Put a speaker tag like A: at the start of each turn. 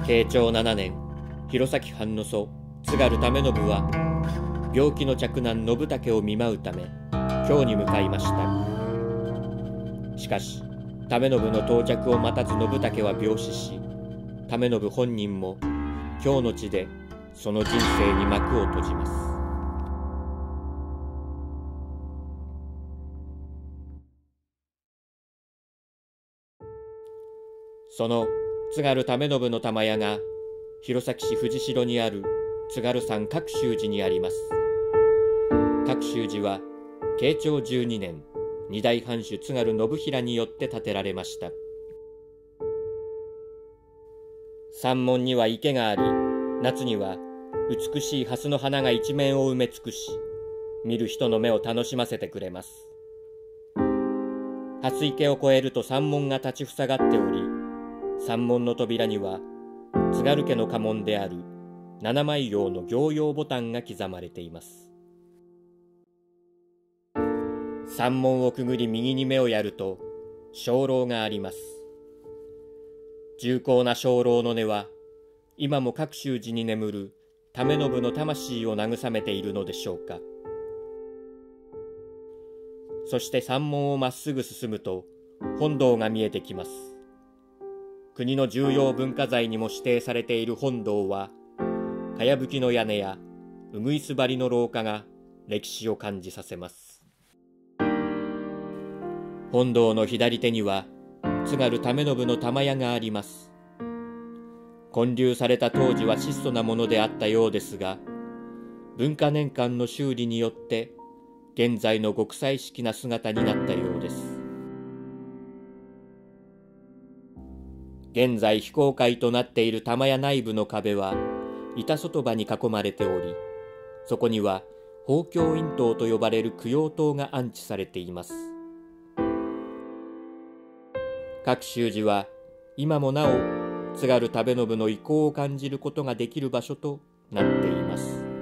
A: 慶長7年、弘前藩の祖津軽為信は病気の嫡男信武を見舞うため京に向かいました。しかし為信の到着を待たず信武は病死し、為信本人も京の地でその人生に幕を閉じます。その津軽為信の玉屋が弘前市藤代にある津軽山覚宗寺にあります。覚宗寺は慶長12年、二代藩主津軽信平によって建てられました。山門には池があり、夏には美しい蓮の花が一面を埋め尽くし、見る人の目を楽しませてくれます。蓮池を越えると山門が立ちふさがっており、山門の扉には津軽家の家紋である七枚葉の行葉ボタンが刻まれています。山門をくぐり右に目をやると鐘楼があります。重厚な鐘楼の音は今も覚宗寺に眠る為信の魂を慰めているのでしょうか。そして山門をまっすぐ進むと本堂が見えてきます。国の重要文化財にも指定されている本堂は、かやぶきの屋根やうぐいす張りの廊下が歴史を感じさせます。本堂の左手には津軽為信の玉屋があります。建立された当時は質素なものであったようですが、文化年間の修理によって現在の極彩色な姿になったようです。現在非公開となっている玉屋内部の壁は板外場に囲まれており、そこには宝鏡院塔と呼ばれる供養塔が安置されています。覚宗寺は今もなお津軽為信の意向を感じることができる場所となっています。